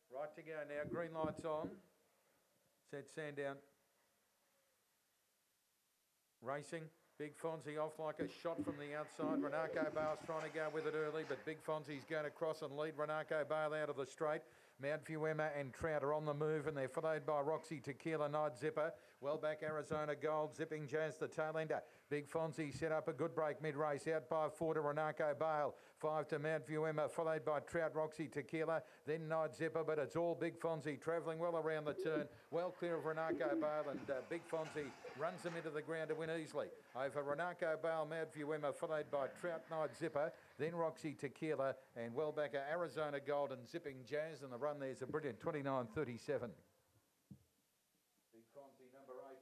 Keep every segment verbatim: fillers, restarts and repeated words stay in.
Right to go now. Green light's on. Set Sandown. Racing. Big Fonzie off like a shot from the outside. Renarco Bale's trying to go with it early, but Big Fonzie's going to cross and lead Renarco Bale out of the straight. Mount View Emma and Trout are on the move, and they're followed by Roxy Tequila, Night Zipper. Well back Arizona Gold, Zipping Jazz, the tail ender. Big Fonzie set up a good break mid-race, out by four to Renarco Bale. Five to Mount View Emma, followed by Trout, Roxy Tequila, then Night Zipper, but it's all Big Fonzie travelling well around the turn, well clear of Renarco Bale, and uh, Big Fonzie runs them into the ground to win easily. Over Renarco Bale, Mount View Emma, followed by Trout, Night Zipper, then Roxy Tequila, and well back Arizona Gold and Zipping Jazz, and the run there's a brilliant twenty-nine thirty-seven. Big Fonzie, number eight.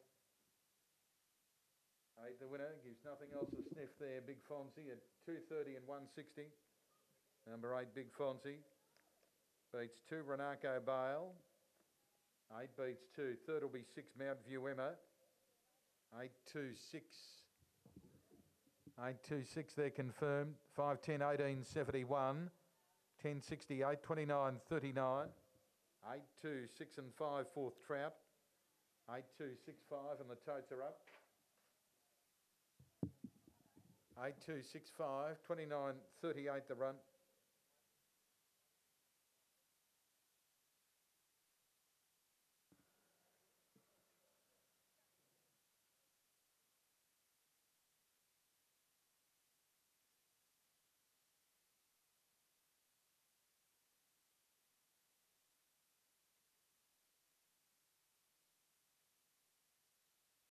Eight the winner, gives nothing else a sniff there. Big Fonzie at two thirty and one sixty. Number eight, Big Fonzie. Beats two, Renarco Bale. Eight beats two. Third will be six, Mount View Emma. Eight, two, six. Eight, two, six, they're confirmed. Five, ten, eighteen, seventy-one. ten, sixty-eight, twenty-nine, thirty-nine. Eight, two, six and five, fourth Trout. Eight, two, six, five, and the totes are up. Eight, two, six, five, twenty-nine, thirty-eight the run.